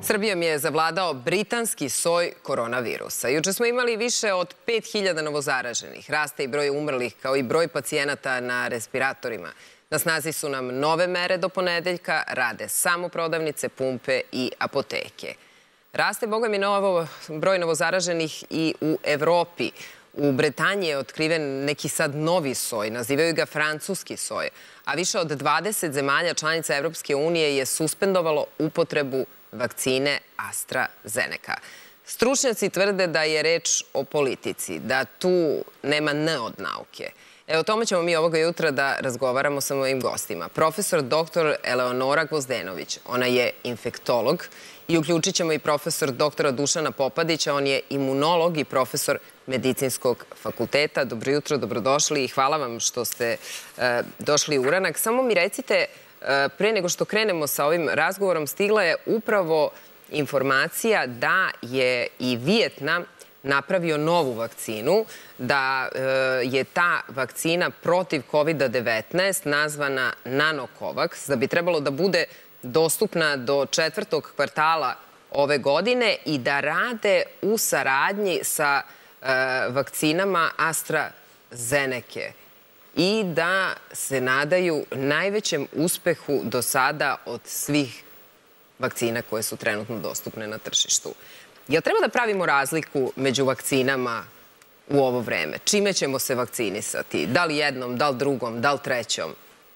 Srbijom je zavladao britanski soj koronavirusa. Juče smo imali više od 5000 novozaraženih. Raste i broj umrlih, kao i broj pacijenata na respiratorima. Na snazi su nam nove mere do ponedeljka, rade samo prodavnice, pumpe i apoteke. Raste, boga mi, broj novozaraženih i u Evropi. U Bretanji je otkriven neki sad novi soj, nazivaju ga francuski soj, a više od 20 zemalja članica Evropske unije je suspendovalo upotrebu vakcine AstraZeneca. Stručnjaci tvrde da je reč o politici, da tu nema N od nauke. O tome ćemo mi ovoga jutra da razgovaramo sa mojim gostima. Profesor dr. Eleonora Gvozdenović, ona je infektolog, i uključit ćemo i profesor dr. Dušana Popadića, on je imunolog i profesor Medicinskog fakulteta. Dobro jutro, dobrodošli i hvala vam što ste došli u Uranak. Samo mi recite, pre nego što krenemo sa ovim razgovorom, stigla je upravo informacija da je i Vijetnam napravio novu vakcinu, da je ta vakcina protiv COVID-19 nazvana Nanocovax, da bi trebalo da bude dostupna do 4. kvartala ove godine i da rade u saradnji sa vakcinama AstraZeneca i da se nadaju najvećem uspehu do sada od svih vakcina koje su trenutno dostupne na tržištu. Jel treba da pravimo razliku među vakcinama u ovo vreme? Čime ćemo se vakcinisati? Da li jednom, da li drugom, da li trećom?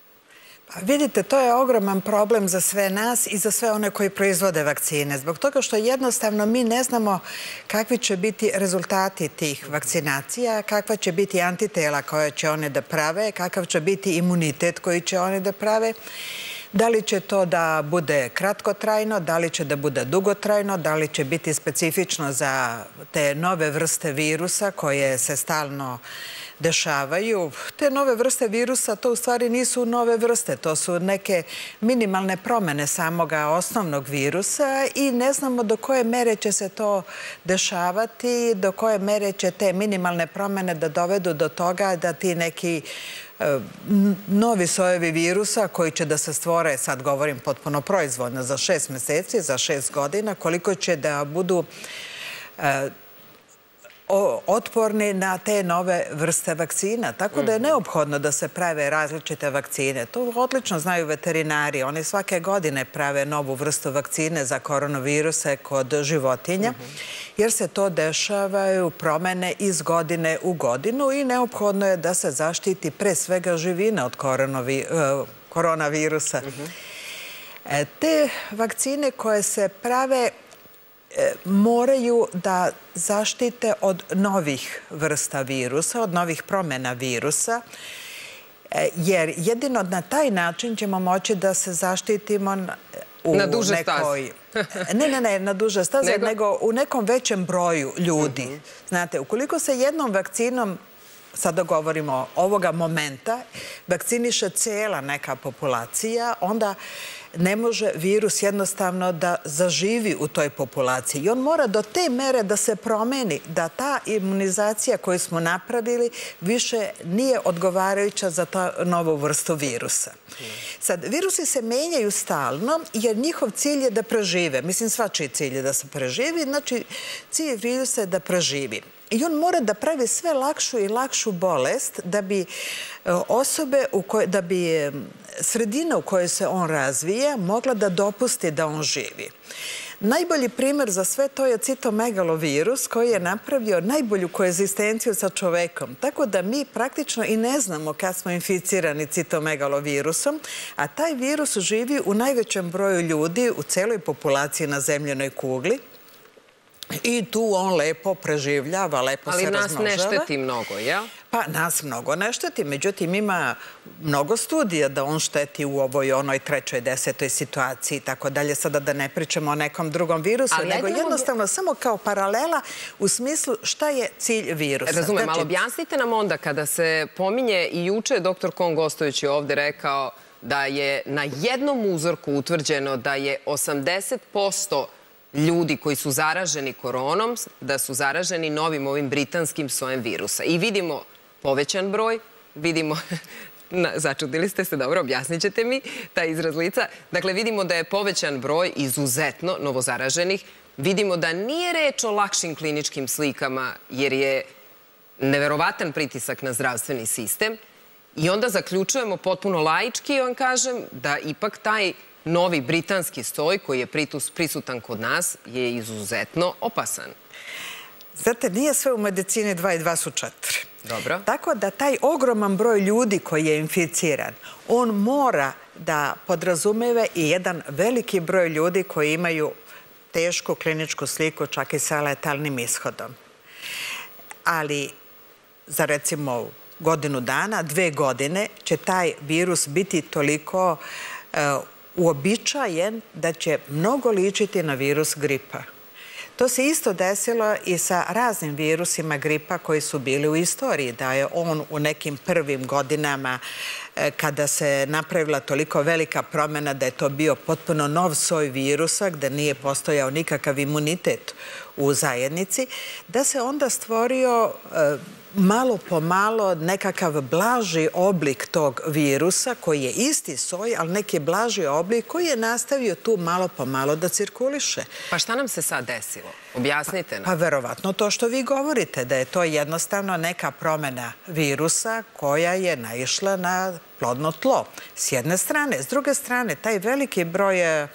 Vidite, to je ogroman problem za sve nas i za sve one koji proizvode vakcine. Zbog toga što jednostavno mi ne znamo kakvi će biti rezultati tih vakcinacija, kakva će biti antitela koje će one da prave, kakav će biti imunitet koji će one da prave. Da li će to da bude kratkotrajno, da li će da bude dugotrajno, da li će biti specifično za te nove vrste virusa koje se stalno dešavaju. Te nove vrste virusa, to u stvari nisu nove vrste, to su neke minimalne promene samoga osnovnog virusa i ne znamo do koje mere će se to dešavati, do koje mere će te minimalne promene da dovedu do toga da ti neki novi sojevi virusa koji će da se stvore, sad govorim potpuno proizvodno, za 6 meseci, za 6 godina, koliko će da budu otporni na te nove vrste vakcina. Tako da je neophodno da se prave različite vakcine. To odlično znaju veterinari. Oni svake godine prave novu vrstu vakcine za koronaviruse kod životinja, jer se to dešavaju promene iz godine u godinu i neophodno je da se zaštiti pre svega živina od koronavirusa. Te vakcine koje se prave moraju da zaštite od novih vrsta virusa, od novih promjena virusa, jer jedino na taj način ćemo moći da se zaštitimo na duže staze. Ne na duže staze, nego u nekom većem broju ljudi. Znate, ukoliko se jednom vakcinom, sada govorimo ovoga momenta, vakciniše cijela neka populacija, onda ne može virus jednostavno da zaživi u toj populaciji. I on mora do te mere da se promeni, da ta imunizacija koju smo napravili više nije odgovarajuća za ta novu vrstu virusa. Sad, virusi se menjaju stalno jer njihov cilj je da prežive. Mislim, svačiji cilj je da se preživi, znači cilj virusa je da preživi. I on mora da pravi sve lakšu i lakšu bolest da bi sredina u kojoj se on razvija mogla da dopusti da on živi. Najbolji primer za sve to je citomegalovirus koji je napravio najbolju koegzistenciju sa čovekom. Tako da mi praktično i ne znamo kad smo inficirani citomegalovirusom, a taj virus živi u najvećem broju ljudi u celoj populaciji na zemljenoj kugli. I tu on lepo preživljava, lepo se razmnožava. Ali nas ne šteti mnogo, jel? Pa nas mnogo ne šteti, međutim ima mnogo studija da on šteti u ovoj onoj 3., 10. situaciji i tako dalje. Sada da ne pričamo o nekom drugom virusu, nego jednostavno samo kao paralela u smislu šta je cilj virusa. Razumem, ali objasnite nam onda kada se pominje, i juče je dr. Kon Gostović je ovde rekao da je na jednom uzorku utvrđeno da je 80% ljudi koji su zaraženi koronom, da su zaraženi novim ovim britanskim sojem virusa. I vidimo povećan broj, vidimo Začudili ste se, dobro, objasnit ćete mi taj izraz lica. Dakle, vidimo da je povećan broj izuzetno novozaraženih. Vidimo da nije reč o lakšim kliničkim slikama, jer je neverovatan pritisak na zdravstveni sistem. I onda zaključujemo potpuno laički, vam kažem, da ipak taj novi britanski soj koji je prisutan kod nas je izuzetno opasan. Znate, nije sve u medicini 2 i 2 su 4. Dobro. Tako da taj ogroman broj ljudi koji je inficiran, on mora da podrazumeva i jedan veliki broj ljudi koji imaju tešku kliničku sliku, čak i sa letalnim ishodom. Ali za recimo godinu dana, 2 godine će taj virus biti toliko uobičajen da će mnogo ličiti na virus gripa. To se isto desilo i sa raznim virusima gripa koji su bili u istoriji, da je on u nekim prvim godinama kada se napravila toliko velika promjena da je to bio potpuno nov soj virusa gde nije postojao nikakav imunitet u zajednici, da se onda stvorio malo po malo nekakav blaži oblik tog virusa koji je isti soj, ali neki blaži oblik koji je nastavio tu malo po malo da cirkuliše. Pa šta nam se sad desilo? Objasnite nam. Pa verovatno to što vi govorite, da je to jednostavno neka promjena virusa koja je naišla na plodno tlo. S jedne strane. S druge strane, taj veliki broj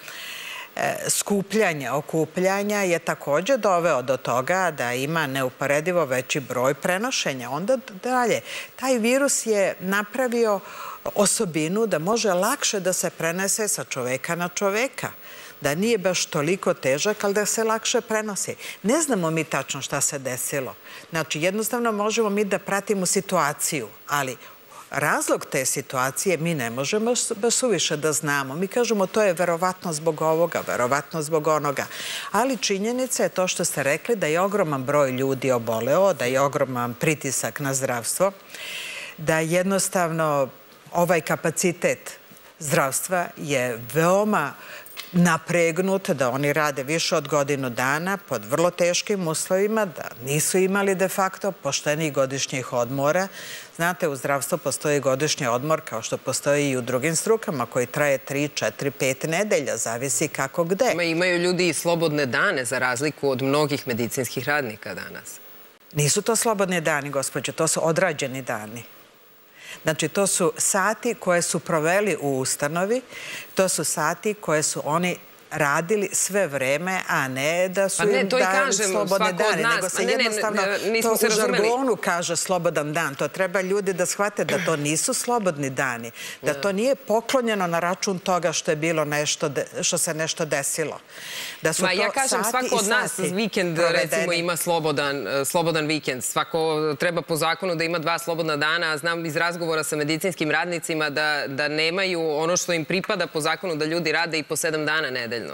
skupljanja, okupljanja je također doveo do toga da ima neuporedivo veći broj prenošenja. Onda dalje, taj virus je napravio osobinu da može lakše da se prenese sa čoveka na čoveka. Da nije baš toliko težak, ali da se lakše prenosi. Ne znamo mi tačno šta se desilo. Znači, jednostavno možemo mi da pratimo situaciju, ali razlog te situacije mi ne možemo baš suviše da znamo. Mi kažemo to je verovatno zbog ovoga, verovatno zbog onoga. Ali činjenica je to što ste rekli da je ogroman broj ljudi oboleo, da je ogroman pritisak na zdravstvo, da jednostavno ovaj kapacitet zdravstva je veoma napregnut, da oni rade više od godinu dana pod vrlo teškim uslovima, da nisu imali de facto poštenih godišnjih odmora. Znate, u zdravstvu postoji godišnji odmor kao što postoji i u drugim strukama koji traje 3, 4, 5 nedelja, zavisi kako gde. Imaju ljudi i slobodne dane za razliku od mnogih medicinskih radnika danas. Nisu to slobodni dani, gospođo, to su odrađeni dani. Znači, to su sati koje su proveli u ustanovi, to su sati koje su oni radili sve vreme, a ne da su im dali slobodne dane, nego se jednostavno to u žargonu kaže slobodan dan. To treba ljudi da shvate da to nisu slobodni dani, da to nije poklonjeno na račun toga što je bilo nešto, što se nešto desilo. Ma ja kažem, svako od nas vikend recimo ima slobodan vikend. Svako treba po zakonu da ima 2 slobodna dana, a znam iz razgovora sa medicinskim radnicima da nemaju ono što im pripada po zakonu da ljudi rade i po 7 dana nedeljno.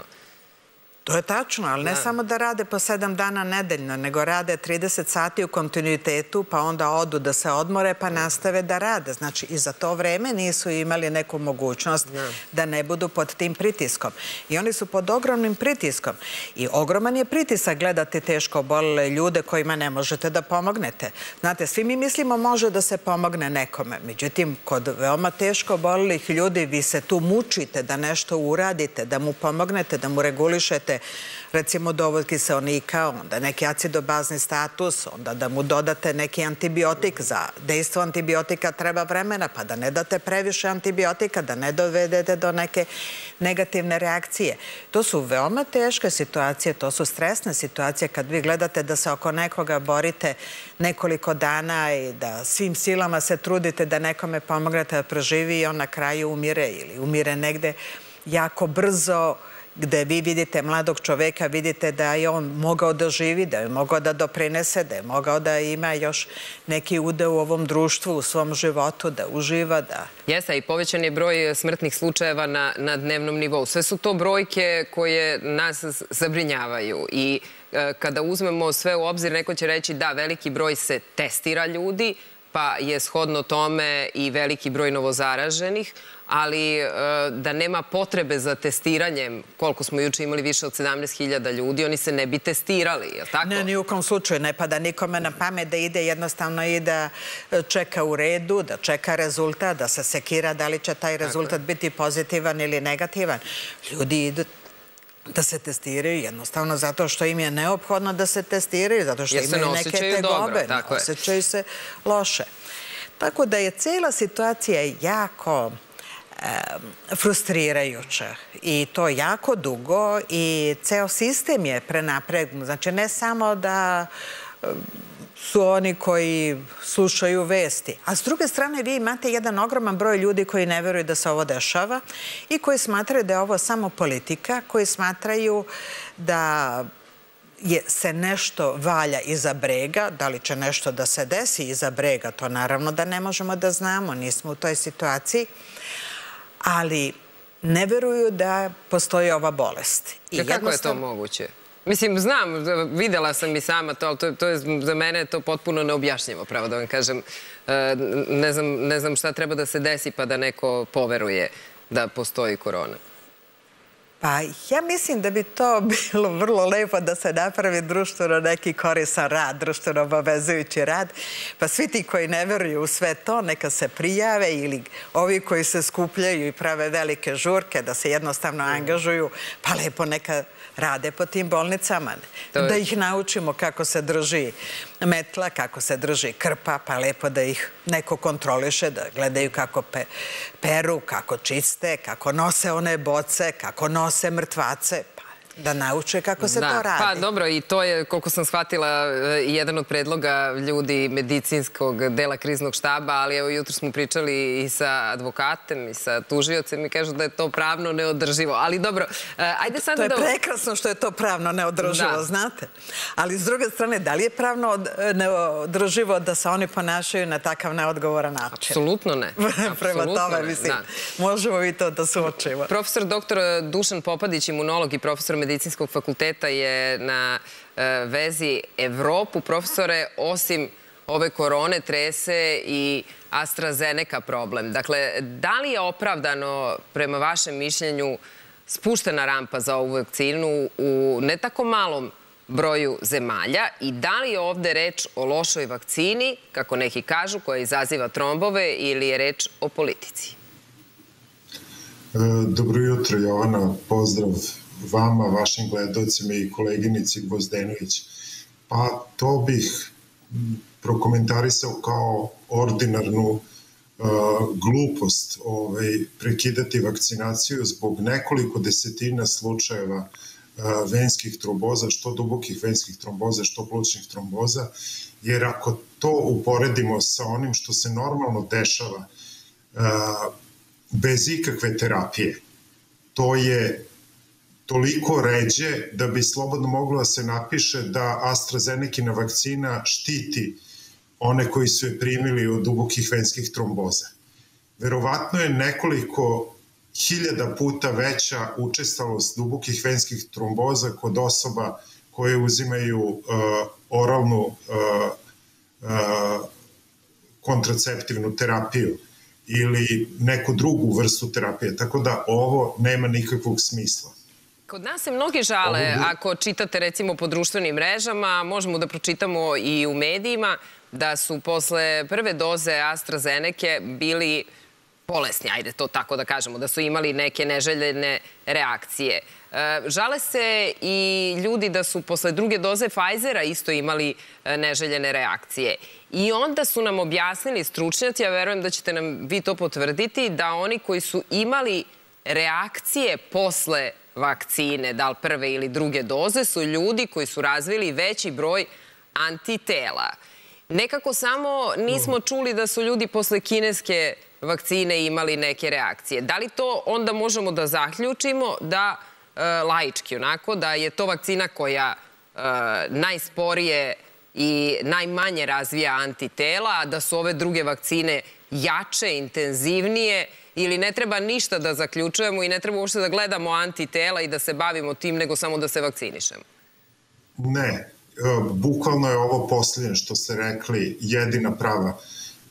To je tačno, ali ne samo da rade po 7 dana nedeljno, nego rade 30 sati u kontinuitetu, pa onda odu da se odmore, pa nastave da rade. Znači, i za to vreme nisu imali neku mogućnost da ne budu pod tim pritiskom. I oni su pod ogromnim pritiskom. I ogroman je pritisak gledati teško obolele ljude kojima ne možete da pomognete. Znate, svi mi mislimo može da se pomogne nekome. Međutim, kod veoma teško obolelih ljudi vi se tu mučite da nešto uradite, da mu pomognete, da mu regulišete recimo dovod kiseonika, onda neki acidobazni status, onda da mu dodate neki antibiotik. Za dejstvo antibiotika treba vremena, pa da ne date previše antibiotika, da ne dovedete do neke negativne reakcije. To su veoma teške situacije, to su stresne situacije kad vi gledate da se oko nekoga borite nekoliko dana i da svim silama se trudite da nekome pomognete da proživi i on na kraju umire ili umire negde jako brzo, gde vi vidite mladog čoveka, vidite da je on mogao da živi, da je mogao da doprinese, da je mogao da ima još neki udeo u ovom društvu, u svom životu, da uživa, da... Jeste, i povećan je broj smrtnih slučajeva na dnevnom nivou. Sve su to brojke koje nas zabrinjavaju i kada uzmemo sve u obzir, neko će reći da, veliki broj se testira ljudi, pa je shodno tome i veliki broj novozaraženih, ali da nema potrebe za testiranjem, koliko smo juče imali više od 17.000 ljudi, oni se ne bi testirali, je li tako? Ne, ni u kom slučaju ne pada nikome na pamet da ide jednostavno i da čeka u redu, da čeka rezultat, da se sekira da li će taj rezultat biti pozitivan ili negativan. Ljudi idu da se testiraju jednostavno zato što im je neophodno da se testiraju, zato što imaju neke tegobe, ne osjećaju se loše. Tako da je cijela situacija jako frustrirajuća i to jako dugo i ceo sistem je prenapregnut. Znači, ne samo da su oni koji slušaju vesti. A s druge strane, vi imate jedan ogroman broj ljudi koji ne veruju da se ovo dešava i koji smatraju da je ovo samo politika, koji smatraju da se nešto valja iza brega, da li će nešto da se desi iza brega, to naravno da ne možemo da znamo, nismo u toj situaciji, ali ne veruju da postoji ova bolest. Kako je to moguće? Mislim, znam, videla sam i sama to, ali za mene je to potpuno neobjašnjivo, pravo da vam kažem. Ne znam šta treba da se desi pa da neko poveruje da postoji korona. Pa ja mislim da bi to bilo vrlo lepo da se napravi društveno neki koristan rad, društveno obavezujući rad, pa svi ti koji ne veruju u sve to neka se prijave ili ovi koji se skupljaju i prave velike žurke da se jednostavno angažuju, pa lepo neka rade po tim bolnicama. Da ih naučimo kako se drži metla, kako se drži krpa, pa lepo da ih neko kontroliše, da gledaju kako peru, kako čiste, kako nose one boce, kako nose mrtvace, da nauče kako se to radi. Pa dobro, i to je, koliko sam shvatila, jedan od predloga ljudi medicinskog dela kriznog štaba, ali evo jutro smo pričali i sa advokatem i sa tužiocem i kažu da je to pravno neodrživo. Ali dobro, ajde sad da... To je prekrasno što je to pravno neodrživo, znate. Ali s druge strane, da li je pravno neodrživo da se oni ponašaju na takav neodgovoran način? Apsolutno ne. Prema tome, mislim, možemo i to da suočimo. Profesor dr. Dušan Popadić, imunolog i profesor Medicinskog fakulteta je na vezi Evropu. Profesore, osim ove korone trese i AstraZeneca problem. Dakle, da li je opravdano, prema vašem mišljenju, spuštena rampa za ovu vakcinu u ne tako malom broju zemalja i da li je ovde reč o lošoj vakcini, kako neki kažu, koja izaziva trombove ili je reč o politici? Dobro jutro, Jovana. Pozdrav vama, vašim gledalcima i koleginici Gvozdenović. Pa to bih prokomentarisao kao ordinarnu glupost prekidati vakcinaciju zbog nekoliko desetina slučajeva venskih tromboza, što dubokih venskih tromboza, što plućnih tromboza, jer ako to uporedimo sa onim što se normalno dešava bez ikakve terapije, to je toliko ređe da bi slobodno moglo da se napiše da AstraZenecina vakcina štiti one koji su je primili od dubokih venskih tromboza. Verovatno je nekoliko hiljada puta veća učestalost dubokih venskih tromboza kod osoba koje uzimaju oralnu kontraceptivnu terapiju ili neku drugu vrstu terapije, tako da ovo nema nikakvog smisla. Kod nas se mnogi žale, ako čitate recimo po društvenim mrežama, možemo da pročitamo i u medijima, da su posle prve doze AstraZeneca bili bolesni, ajde to tako da kažemo, da su imali neke neželjene reakcije. Žale se i ljudi da su posle druge doze Pfizera isto imali neželjene reakcije. I onda su nam objasnili stručnjaci, ja verujem da ćete nam vi to potvrditi, da oni koji su imali reakcije posle vakcine, da li prve ili druge doze, su ljudi koji su razvili veći broj antitela. Nekako samo nismo čuli da su ljudi posle kineske vakcine imali neke reakcije. Da li to onda možemo da zaključimo da, laički onako, da je to vakcina koja najsporije i najmanje razvija antitela, a da su ove druge vakcine jače, intenzivnije, ili ne treba ništa da zaključujemo i ne treba uopšte da gledamo antitela i da se bavimo tim, nego samo da se vakcinišemo? Ne, bukvalno je ovo posljednje što ste rekli jedina prava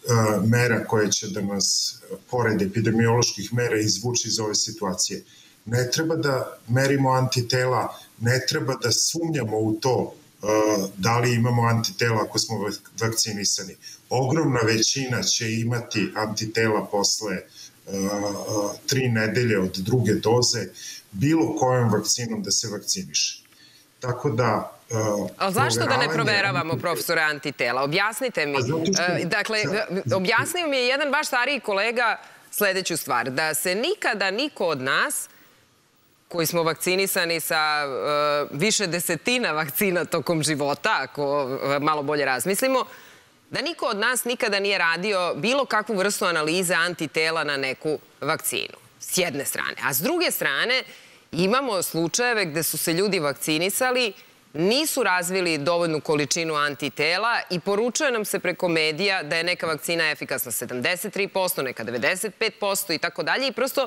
mera koje će da nas, pored epidemioloških mera, izvuči iz ove situacije. Ne treba da merimo antitela, ne treba da sumnjamo u to da li imamo antitela ako smo vakcinisani. Ogromna većina će imati antitela posle 3 nedelje od druge doze, bilo kojom vakcinom da se vakciniše. Tako da... Ali zašto da ne proveravamo, profesore, antitela? Objasnite mi. Dakle, objasnio mi je jedan vaš stariji kolega sledeću stvar, da se nikada niko od nas koji smo vakcinisani sa više desetina vakcina tokom života, ako malo bolje razmislimo, da niko od nas nikada nije radio bilo kakvu vrstu analize antitela na neku vakcinu, s jedne strane. A s druge strane, imamo slučajeve gde su se ljudi vakcinisali, nisu razvili dovoljnu količinu antitela i poručuje nam se preko medija da je neka vakcina efikasna 73%, neka 95% i tako dalje. I prosto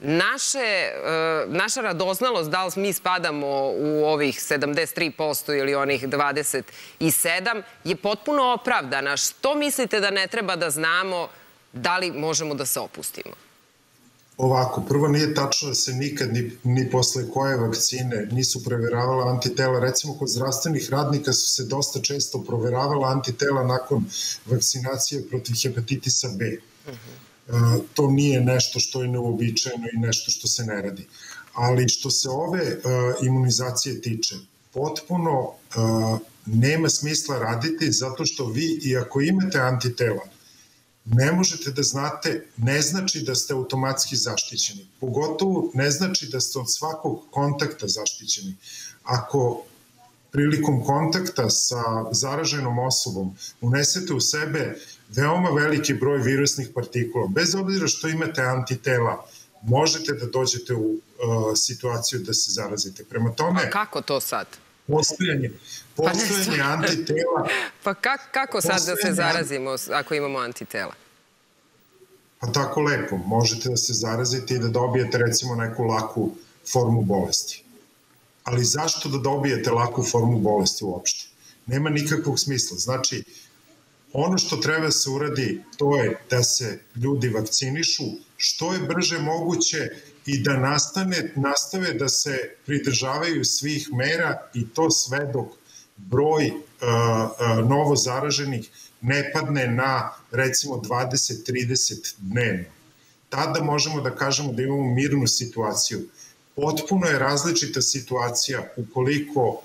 naša radoznalost, da li mi spadamo u ovih 73% ili onih 27%, je potpuno opravdana. Što mislite da ne treba da znamo, da li možemo da se opustimo? Ovako, prvo nije tačno da se nikad ni posle koje vakcine nisu proveravala antitela. Recimo, kod zdravstvenih radnika su se dosta često proveravala antitela nakon vakcinacije protiv hepatitisa B. To nije nešto što je neuobičajeno i nešto što se ne radi. Ali što se ove imunizacije tiče, potpuno nema smisla raditi zato što vi, i ako imate antitela, ne možete da znate, ne znači da ste automatski zaštićeni. Pogotovo ne znači da ste od svakog kontakta zaštićeni. Ako prilikom kontakta sa zaraženom osobom unesete u sebe veoma veliki broj virusnih partikula, bez obzira što imate antitela, možete da dođete u situaciju da se zarazite. Prema tome... A kako to sad? Postojanje antitela... Pa kako sad da se zarazimo ako imamo antitela? Pa tako lepo. Možete da se zarazite i da dobijete recimo neku laku formu bolesti. Ali zašto da dobijete laku formu bolesti uopšte? Nema nikakvog smisla. Znači, ono što treba se uradi, to je da se ljudi vakcinišu što je brže moguće i da nastave da se pridržavaju svih mera i to sve dok broj novo zaraženih ne padne na recimo 20-30 dnevno. Tada možemo da kažemo da imamo mirnu situaciju. Potpuno je različita situacija ukoliko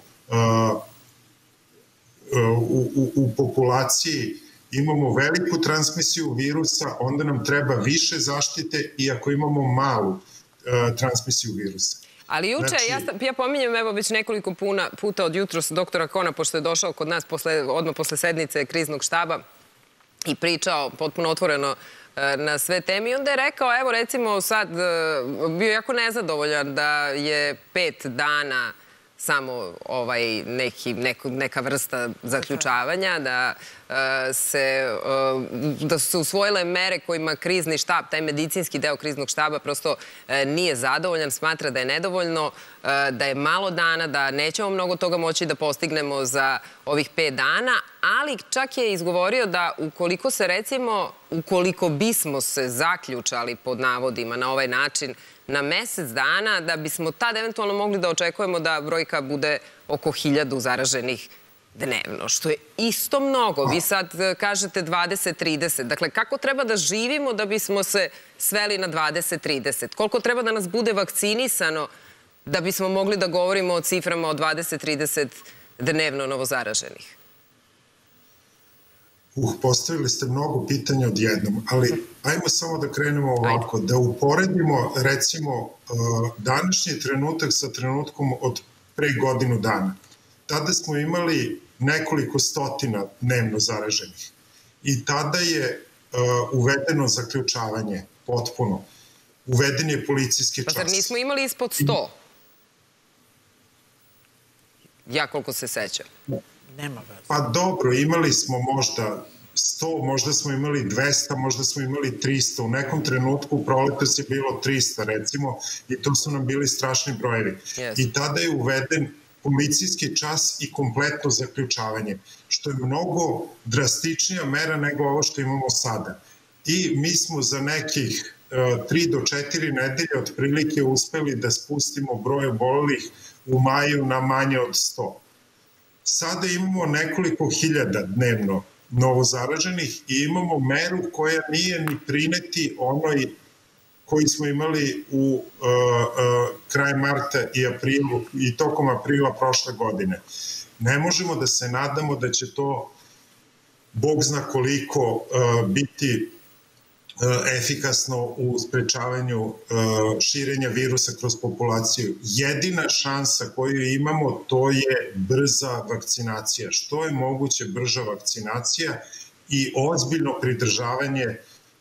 u populaciji imamo veliku transmisiju virusa, onda nam treba više zaštite i ako imamo malu transmisiju virusa. Ali juče, ja pominjem evo već nekoliko puta od jutros doktora Kona, pošto je došao kod nas odmah posle sednice kriznog štaba i pričao potpuno otvoreno na sve teme. I onda je rekao, evo recimo sad, bio jako nezadovoljan da je 5 dana samo neka vrsta zaključavanja, da su se usvojile mere kojima krizni štab, taj medicinski deo kriznog štaba prosto nije zadovoljan, smatra da je nedovoljno, da je malo dana, da nećemo mnogo toga moći da postignemo za ovih 5 dana, ali čak je izgovorio da ukoliko bismo se zaključali pod navodima na ovaj način na mesec dana, da bismo tad eventualno mogli da očekujemo da brojka bude oko 1000 zaraženih dnevno, što je isto mnogo. Vi sad kažete 20-30. Dakle, kako treba da živimo da bismo se sveli na 20-30? Koliko treba da nas bude vakcinisano da bismo mogli da govorimo o ciframa od 20-30 dnevno novozaraženih? Postavili ste mnogo pitanja odjednom, ali ajmo samo da krenemo ovako, da uporedimo recimo današnji trenutak sa trenutkom od pre godinu dana. Tada smo imali nekoliko stotina dnevno zaraženih i tada je uvedeno zaključavanje potpuno. Uveden je policijski čas. Pa zar nismo imali ispod 100? Ja koliko se sećam. Nema veze. Pa dobro, imali smo možda 100, možda smo imali 200, možda smo imali 300. U nekom trenutku proletos je bilo 300 recimo i to su nam bili strašni brojevi. I tada je uveden policijski čas i kompletno zaključavanje, što je mnogo drastičnija mera nego ovo što imamo sada. I mi smo za nekih 3 do 4 nedelje otprilike uspeli da spustimo broj obolelih u maju na manje od 100. Sada imamo nekoliko hiljada dnevno novozaraženih i imamo meru koja nije ni prineti onoj koji smo imali u kraj marta i aprilu i tokom aprila prošle godine. Ne možemo da se nadamo da će to, Bog zna koliko, biti efikasno u sprečavanju širenja virusa kroz populaciju. Jedina šansa koju imamo to je brza vakcinacija. Što je moguće brža vakcinacija i ozbiljno pridržavanje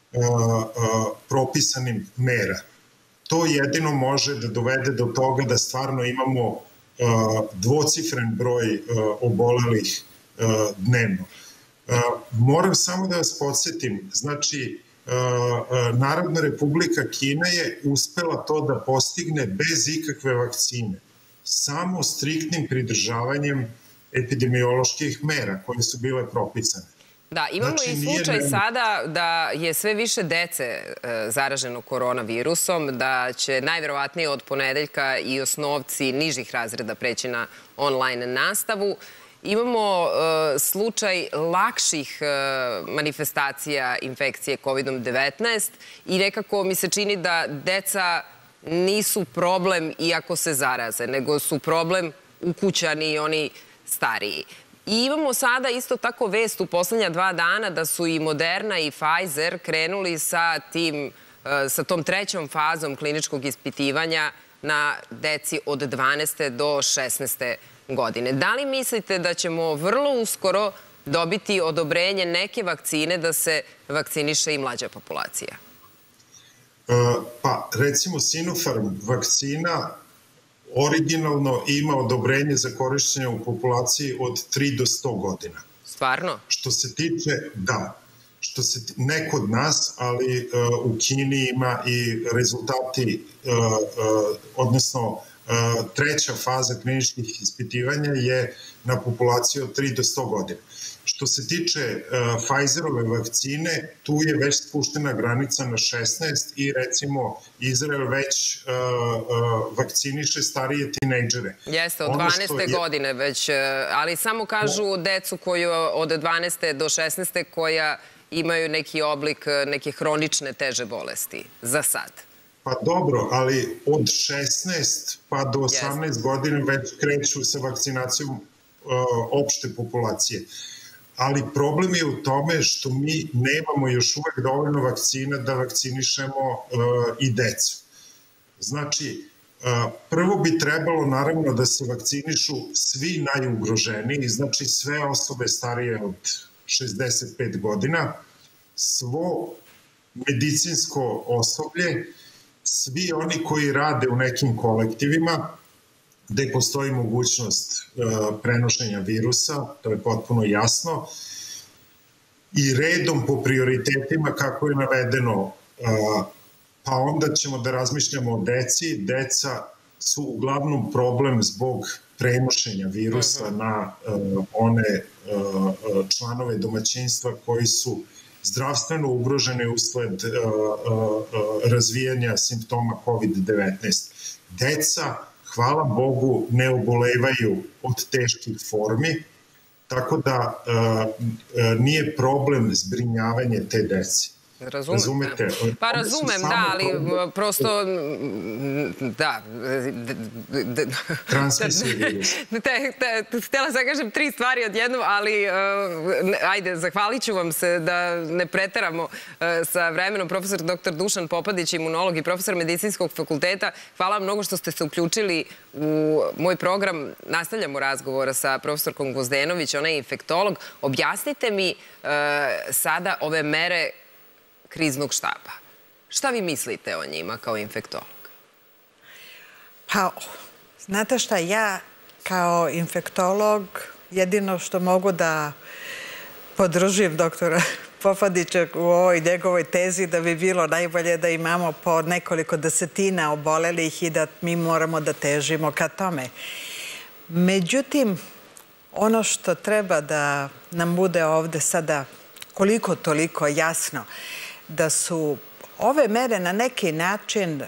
propisanim mera. To jedino može da dovede do toga da stvarno imamo dvocifren broj obolelih dnevno. Moram samo da vas podsjetim, znači, Narodna Republika Kina je uspela to da postigne bez ikakve vakcine, samo striktnim pridržavanjem epidemioloških mera koje su bile propisane. Da, imamo i slučaj sada da je sve više dece zaraženo koronavirusom, da će najverovatnije od ponedeljka i osnovci nižih razreda preći na online nastavu. Imamo slučaj lakših manifestacija infekcije COVID-19 i nekako mi se čini da deca nisu problem iako se zaraze, nego su problem ukućani i oni stariji. I imamo sada isto tako vest u poslednja 2 dana da su i Moderna i Pfizer krenuli sa tom 3. fazom kliničkog ispitivanja na deci od 12. do 16. godine. Da li mislite da ćemo vrlo uskoro dobiti odobrenje neke vakcine da se vakciniše i mlađa populacija? Pa, recimo Sinopharm vakcina originalno ima odobrenje za korišćenje u populaciji od 3 do 100 godina. Stvarno? Što se tiče, da, ne kod nas, ali u Kini ima i rezultati, odnosno 3. faza kliničkih ispitivanja je na populaciji od 3 do 100 godina. Što se tiče Pfizerove vakcine, tu je već spuštena granica na 16 i recimo Izrael već vakciniše starije tinejdžere. Jeste, od 12. godine već, ali samo kažu decu koju od 12. do 16. koja imaju neki oblik neke hronične teže bolesti, za sad. Pa dobro, ali od 16 pa do 18 godina već kreću sa vakcinacijom opšte populacije. Ali problem je u tome što mi nemamo još uvek dovoljno vakcina da vakcinišemo i decu. Znači, prvo bi trebalo naravno da se vakcinišu svi najugroženiji, znači sve osobe starije od 65 godina, svo medicinsko osoblje, svi oni koji rade u nekim kolektivima gde postoji mogućnost prenošenja virusa, to je potpuno jasno, i redom po prioritetima kako je navedeno, pa onda ćemo da razmišljamo o deci. Deca su uglavnom problem zbog prenošenja virusa na one članove domaćinstva koji su zdravstveno ugrožene usled razvijanja simptoma COVID-19. Deca, hvala Bogu, ne obolevaju od teških formi, tako da nije problem zbrinjavanje te dece. Razumete? Pa razumem, da, ali prosto, da. Transmisija virusa. Htela sam kažem 3 stvari odjednom, ali ajde, zahvalit ću vam se da ne preteramo sa vremenom. Profesor dr. Dušan Popadić, imunolog i profesor Medicinskog fakulteta. Hvala vam mnogo što ste se uključili u moj program. Nastavljamo razgovor sa profesorkom Gvozdenović, ona je infektolog. Objasnite mi sada ove mere kriznog štaba. Šta vi mislite o njima kao infektolog? Pa, znate šta, ja kao infektolog jedino što mogu da podržim doktora Popadića u ovoj njegovoj tezi da bi bilo najbolje da imamo po nekoliko desetina obolelih i da mi moramo da težimo ka tome. Međutim, ono što treba da nam bude ovde sada koliko toliko jasno, da su ove mere na neki način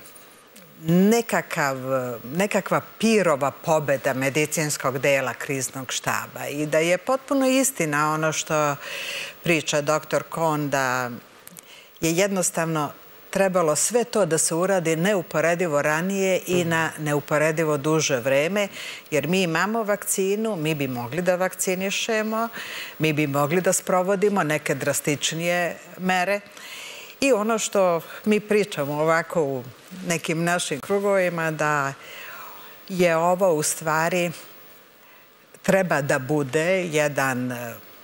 nekakva pirova pobeda medicinskog dela kriznog štaba i da je potpuno istina ono što priča doktor Kon, da je jednostavno trebalo sve to da se uradi neuporedivo ranije i na neuporedivo duže vreme, jer mi imamo vakcinu, mi bi mogli da vakcinišemo, mi bi mogli da sprovodimo neke drastičnije mere. I ono što mi pričamo ovako u nekim našim krugovima, da je ovo u stvari treba da bude jedan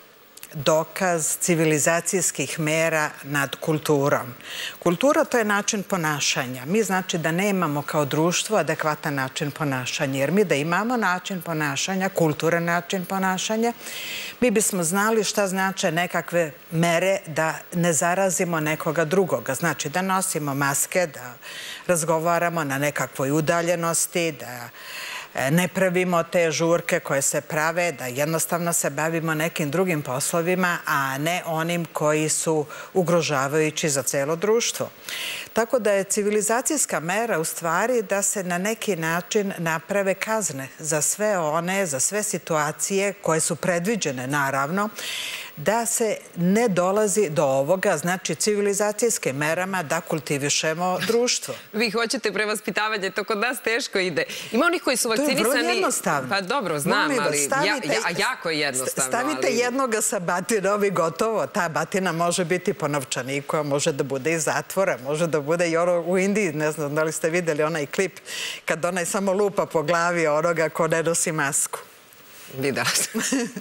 dokaz civilizacijskih mera nad kulturom. Kultura to je način ponašanja. Mi znači da nemamo kao društvo adekvatan način ponašanja, jer mi da imamo način ponašanja, kulturan način ponašanja, mi bismo znali šta znače nekakve mere da ne zarazimo nekoga drugoga. Znači da nosimo maske, da razgovaramo na nekakvoj udaljenosti, da ne pravimo te žurke koje se prave, da jednostavno se bavimo nekim drugim poslovima, a ne onim koji su ugrožavajući za celo društvo. Tako da je civilizacijska mera u stvari da se na neki način naprave kazne za za sve situacije koje su predviđene, naravno, da se ne dolazi do ovoga, znači civilizacijskim merama da kultivišemo društvo. Vi hoćete prevaspitavanje, to kod nas teško ide. Ima onih koji su vakcinisani... To je vrlo jednostavno. Pa dobro, znam, ali jako je jednostavno. Stavite jednoga sa batinom i gotovo. Ta batina može biti po novčaniku, a može da bude iz zatvora, može da bude i ono u Indiji, ne znam da li ste videli onaj klip kad onaj samo lupa po glavi onoga ko ne nosi masku. Videla sam.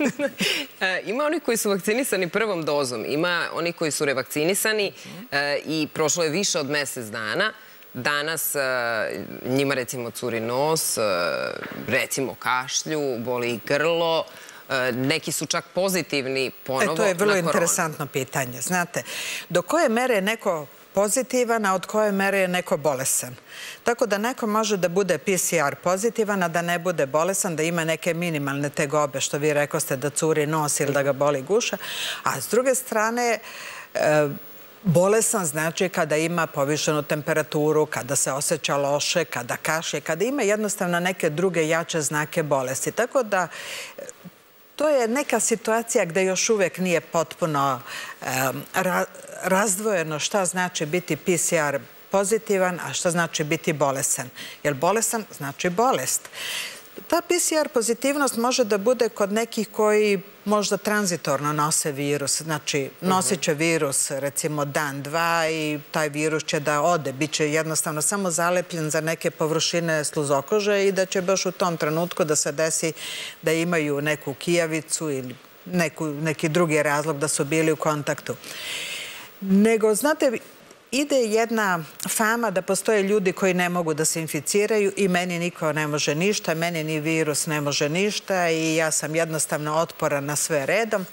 Ima oni koji su vakcinisani prvom dozom, ima oni koji su revakcinisani i prošlo je više od mesec dana. Danas njima recimo curi nos, recimo kašlju, boli grlo, neki su čak pozitivni ponovo na koronu. To je vrlo interesantno pitanje. Znate, do koje mere je neko pozitivan, a od koje mere je neko bolesan. Tako da neko može da bude PCR pozitivan, a da ne bude bolesan, da ima neke minimalne tegobe, što vi rekoste da curi nos ili da ga boli guša, a s druge strane bolesan znači kada ima povišenu temperaturu, kada se osjeća loše, kada kašlje, kada ima jednostavno neke druge jače znake bolesti. Tako da to je neka situacija gde još uvek nije potpuno razdvojeno šta znači biti PCR pozitivan, a šta znači biti bolesan. Jer bolesan znači bolest. Ta PCR pozitivnost može da bude kod nekih koji možda tranzitorno nose virus. Znači, nosit će virus recimo dan, dva i taj virus će da ode. Biće jednostavno samo zalepljen za neke površine sluzokože i da će baš u tom trenutku da se desi da imaju neku kijavicu ili neki drugi razlog da su bili u kontaktu. Nego, znate, ide jedna fama da postoje ljudi koji ne mogu da se inficiraju i meni niko ne može ništa, meni ni virus ne može ništa i ja sam jednostavno otporan na sve redom.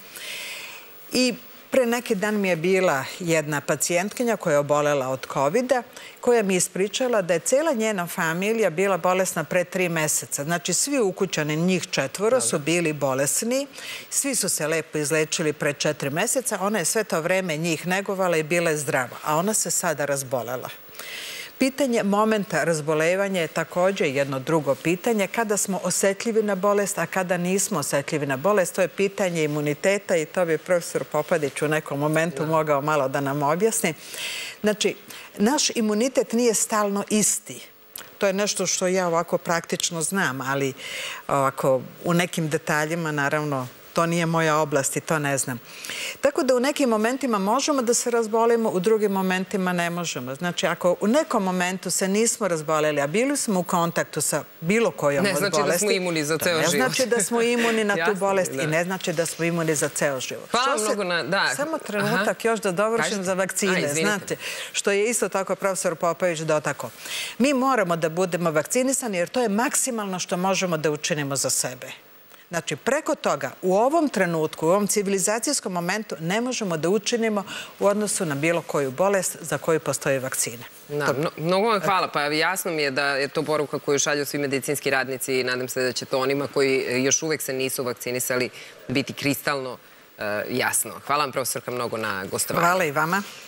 I pre neki dan mi je bila jedna pacijentkinja koja je obolela od COVID-a, koja mi je ispričala da je cela njena familija bila bolesna pre 3 meseca. Znači, svi ukućani, njih 4 su bili bolesni, svi su se lepo izlečili pre 4 meseca, ona je sve to vreme njih negovala i bila je zdrava, a ona se sada razbolela. Pitanje momenta razbolevanja je također jedno drugo pitanje. Kada smo osetljivi na bolest, a kada nismo osetljivi na bolest, to je pitanje imuniteta i to bi profesor Popadić u nekom momentu mogao malo da nam objasni. Znači, naš imunitet nije stalno isti. To je nešto što ja ovako praktično znam, ali ovako u nekim detaljima, naravno, to nije moja oblast i to ne znam. Tako da u nekim momentima možemo da se razbolimo, u drugim momentima ne možemo. Znači, ako u nekom momentu se nismo razboleli, a bili smo u kontaktu sa bilo kojom od bolesti... Ne znači da smo imuni za ceo život. Ne znači da smo imuni na tu bolest i ne znači da smo imuni za ceo život. Hvala mnogo na... Samo trenutak još da dovršim za vakcine. Znate, što je isto tako profesor Popović dotakao. Mi moramo da budemo vakcinisani jer to je maksimalno što možemo da učinimo za sebe. Znači, preko toga, u ovom trenutku, u ovom civilizacijskom momentu, ne možemo da učinimo u odnosu na bilo koju bolest za koju postoji vakcina. Mnogo vam hvala. Pa jasno mi je da je to poruka koju šalju svi medicinski radnici i nadam se da će to onima koji još uvek se nisu vakcinisali biti kristalno jasno. Hvala vam, profesorka, mnogo na gostovanju. Hvala i vama.